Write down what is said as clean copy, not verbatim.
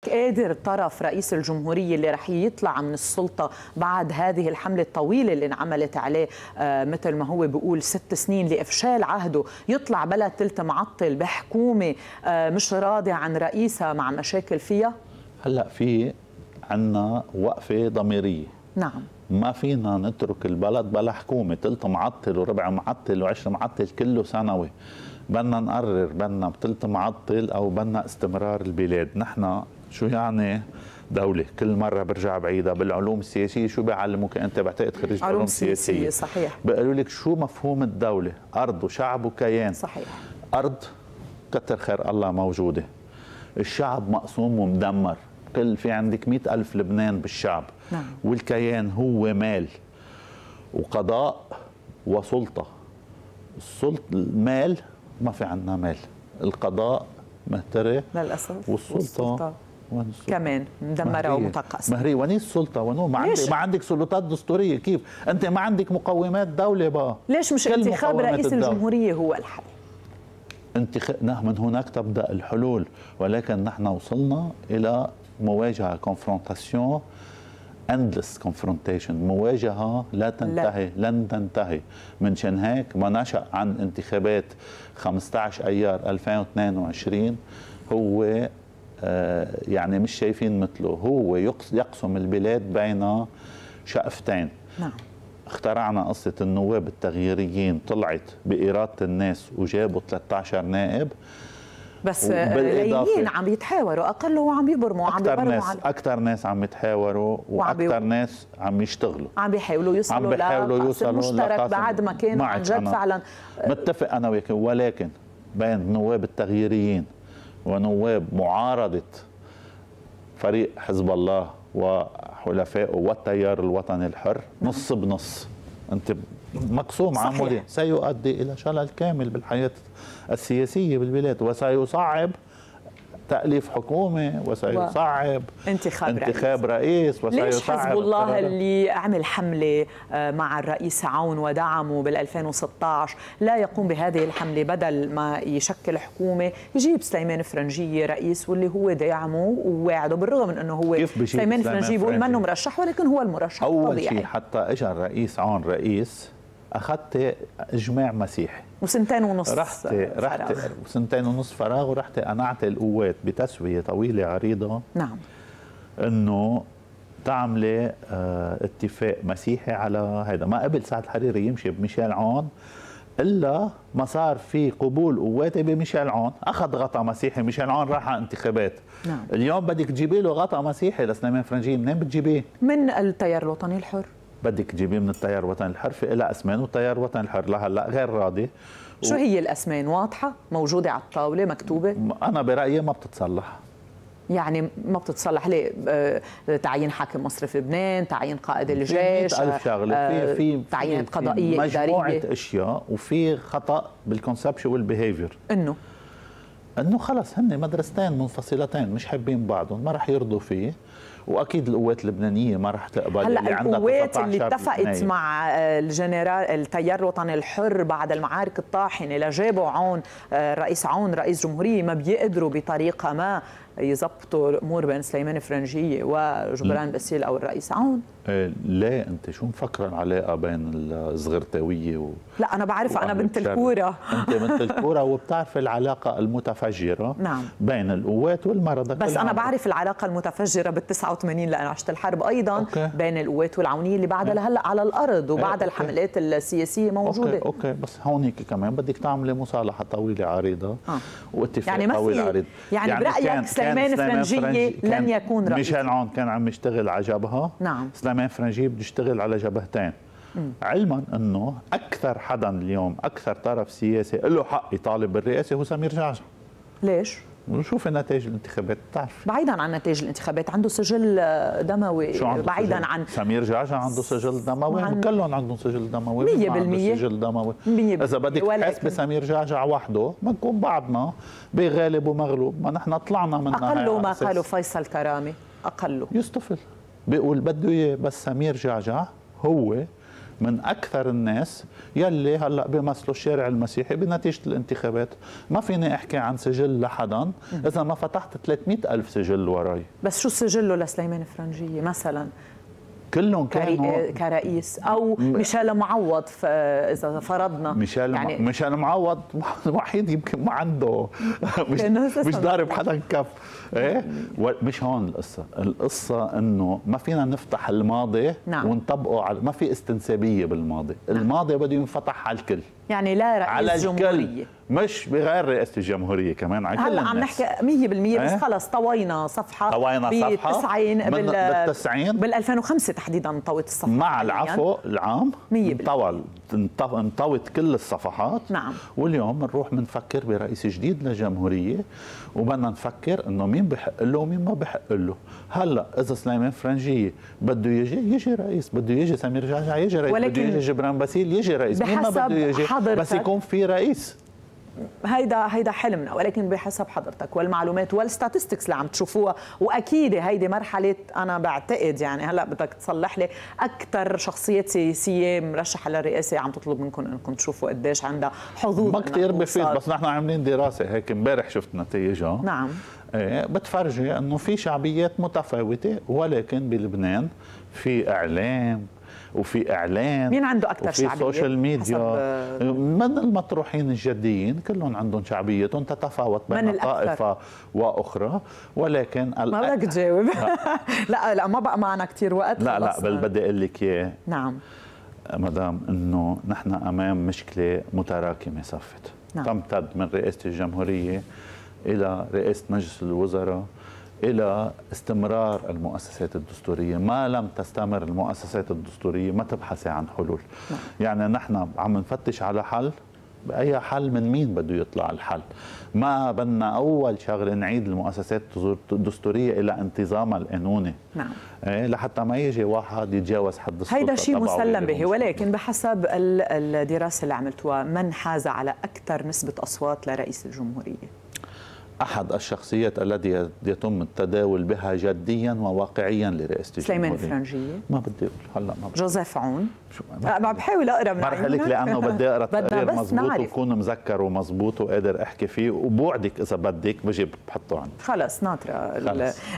قادر طرف رئيس الجمهورية اللي رح يطلع من السلطة بعد هذه الحملة الطويلة اللي انعملت عليه مثل ما هو بيقول 6 سنين لإفشال عهده، يطلع بلد ثلث معطل بحكومة مش راضي عن رئيسها مع مشاكل فيها؟ هلا في عنا وقفة ضميرية. نعم. ما فينا نترك البلد بلا حكومة، ثلث معطل وربع معطل وعشر معطل كله سنوي. بدنا نقرر بدنا بثلث معطل او بدنا استمرار البلاد. نحن شو يعني دولة؟ كل مرة برجع بعيدها بالعلوم السياسية. شو بيعلموك انت؟ بعتقد خريج علوم سياسية. صحيح. بيقولوا لك شو مفهوم الدولة؟ أرض وشعب وكيان. صحيح. أرض كتر خير الله موجودة، الشعب مقسوم ومدمر، في عندك 100,000 لبنان بالشعب. نعم. والكيان هو مال وقضاء وسلطة. المال ما في عندنا مال، القضاء مهتري للأسف، والسلطة كمان مدمرة ومتقسمة. مهري ونيس السلطة ونو ما عندك سلطات دستورية. كيف انت ما عندك مقومات دولة بقى؟ ليش مش انتخاب رئيس الجمهورية هو الحل؟ من هناك تبدأ الحلول، ولكن نحن وصلنا إلى مواجهة كونفرونتاسيون endless confrontation، مواجهة لا تنتهي. لن تنتهي. منشان هيك ما نشأ عن انتخابات 15 أيار 2022 هو يعني مش شايفين مثله، هو يقسم البلاد بين شقفتين. نعم. اخترعنا قصة النواب التغييريين، طلعت بإرادة الناس وجابوا 13 نائب، بس قليلين عم يتحاوروا، اقل هو عم يبرموا، عم يبرموا اكثر ناس عم يتحاوروا واكثر ناس عم يشتغلوا، عم بيحاولوا يوصلوا لقاسم مشترك بعد ما كانوا عن جد فعلا. متفق انا وياك، ولكن بين النواب التغييريين ونواب معارضة فريق حزب الله وحلفائه والتيار الوطني الحر نص بنص، انت مقسوم عمودي، سيؤدي الى شلل كامل بالحياة السياسية بالبلاد، وسيصعب تأليف حكومة، وسيصعب انتخاب رئيس وسيصعب. ليش حزب الله اللي عمل حملة مع الرئيس عون ودعمه بال2016 لا يقوم بهذه الحملة؟ بدل ما يشكل حكومة يجيب سليمان فرنجية رئيس واللي هو داعمه وواعده، بالرغم من انه هو سليمان فرنجية بيقول منه مرشح ولكن هو المرشح أول شيء حتى اجى الرئيس عون رئيس اخذت اجماع مسيحي وسنتين ونص رحت وسنتين ونص فراغ، ورحت قنعت القوات بتسوية طويلة عريضة. نعم. انه تعملي اتفاق مسيحي على هذا. ما قبل سعد الحريري يمشي بميشيل عون الا ما صار في قبول قواتي بميشيل عون، اخذ غطاء مسيحي، ميشيل عون راح على انتخابات. نعم. اليوم بدك تجيبي له غطاء مسيحي لسليمان فرنجي، منين بتجيبيه؟ من التيار الوطني الحر. بدك تجيبيه من التيار الوطني الحر، في لها اسمان، والتيار الوطني الحر لهلا غير راضي. شو هي الاسمان؟ واضحه موجوده على الطاوله مكتوبه؟ انا برايي ما بتتصلح. يعني ما بتتصلح ليه؟ تعيين حاكم مصرف لبنان، تعيين قائد الجيش، في 100,000 شغله، في تعيينات قضائيه مجموعه اشياء، وفي خطا بالكونسبشوال بيهيفير، انه خلص هن مدرستين منفصلتين مش حابين بعضهم، ما رح يرضوا فيه. واكيد القوات اللبنانيه ما رح تقبل. هلا القوات اللي اتفقت مع الجنرال التيار الوطني الحر بعد المعارك الطاحنه لجابوا عون رئيس عون رئيس جمهوريه، ما بيقدروا بطريقه ما يزبطوا الامور بين سليمان فرنجيه وجبران باسيل او الرئيس عون؟ ليه انت شو مفكره العلاقه بين الزغرتاويه لا انا بعرف، انا بنت الكوره. انت بنت الكوره وبتعرف العلاقه المتفجره. نعم. بين القوات والمرضى. بس انا بعرف العلاقه المتفجره بال89 لان عشت الحرب ايضا. أوكي. بين القوات والعونيه اللي بعدها لهلا على الارض وبعد الحملات السياسيه موجوده. اوكي بس هونيك كمان بدك تعملي مصالحه طويله عريضه واتفاق يعني طويل عريض. يعني برايك سليمان فرنجيه لن يكون رئيس؟ ميشيل عون كان عم يشتغل على جبهه. نعم. سليمان فرنجيه بده يشتغل على جبهتين. علما انه اكثر حدا اليوم، اكثر طرف سياسي له حق يطالب بالرئاسه هو سمير جعجع. ليش؟ شوف نتائج الانتخابات بتعرف. بعيدا عن نتائج الانتخابات عنده سجل دموي. بعيدا عن سمير جعجع عنده سجل دموي، كلهم عندهم سجل دموي. 100% سجل دموي. اذا بدك تحسبي سمير جعجع وحده ما نكون بعضنا بغالب ومغلوب، ما نحن طلعنا منها. اقل ما قالوا فيصل كرامي، اقله يستفل بيقول بده اياه، بس سمير جعجع هو من اكثر الناس يلي هلا بيمثلوا الشارع المسيحي بنتيجه الانتخابات. ما فيني احكي عن سجل لحدا اذا ما فتحت 300,000 سجل وراي. بس شو سجله لسليمان فرنجيه مثلا؟ كلهم كانوا كرئيس او ميشيل معوض اذا فرضنا ميشيل معوض وحيد يمكن ما عنده مش ضارب حدا كف. ايه مش هون القصه انه ما فينا نفتح الماضي ونطبقه على، ما في استنسابيه بالماضي. الماضي بده ينفتح على الكل، يعني لا رئيس جمهوريه، مش بغير رئاسة الجمهورية كمان على كل هلا عم نحكي 100% بس خلص طوينا صفحة بال 2005 تحديدا طوت الصفحة مع العفو العام 100% انطوت كل الصفحات. نعم. واليوم بنروح بنفكر برئيس جديد للجمهورية وبدنا نفكر انه مين بحق له ومين ما بحق له. هلا اذا سليمان فرنجية بده يجي رئيس، بده يجي سمير جعجع يجي رئيس، بده يجي جبران باسيل يجي رئيس، مين ما بده يجي بس يكون في رئيس. هيدا حلمنا، ولكن بحسب حضرتك والمعلومات والستاتستكس اللي عم تشوفوها، واكيد هيدي مرحله انا بعتقد يعني هلا بدك تصلح لي اكثر شخصيات سياسيه مرشحه للرئاسه عم تطلب منكم انكم تشوفوا قديش عندها حظوظ. ما كثير بفيد، بس نحن عاملين دراسه هيك امبارح شفت نتائجها. نعم. بتفرجي انه في شعبيات متفاوته، ولكن بلبنان في اعلام وفي اعلان، مين عنده اكثر شعبيه؟ وفي سوشيال ميديا من المطروحين الجديين كلهم عندهم شعبيتهم تتفاوت بين طائفه واخرى، ولكن ما بدك تجاوب. لا ما بقى معنا كثير وقت. لا بل بدي اقول لك اياه. نعم مدام، انه نحن امام مشكله متراكمه صفت. نعم. تمتد من رئاسه الجمهوريه الى رئاسه مجلس الوزراء إلى استمرار المؤسسات الدستورية. ما لم تستمر المؤسسات الدستورية ما تبحثي عن حلول. يعني نحن عم نفتش على حل، بأي حل من مين بده يطلع الحل؟ ما بدنا أول شغلة نعيد المؤسسات الدستورية إلى انتظامها القانوني. نعم. لحتى ما يجي واحد يتجاوز حد السلطة. هيدا شيء مسلم به، ولكن بحسب الدراسة اللي عملتوها من حاز على أكثر نسبة أصوات لرئيس الجمهورية؟ أحد الشخصيات التي يتم التداول بها جديا وواقعيا لرئاسة الجمهورية. سليمان فرنجية؟ ما بدي أقول هلا، ما بدي. جوزيف عون؟ بحاول أقرأ من عيونك. لك لأنه بدي أقرأ تقرير مضبوط وكون مذكر ومضبوط وقادر أحكي فيه، وبوعدك إذا بدك بجي بحطه عندي. خلص ناطرة.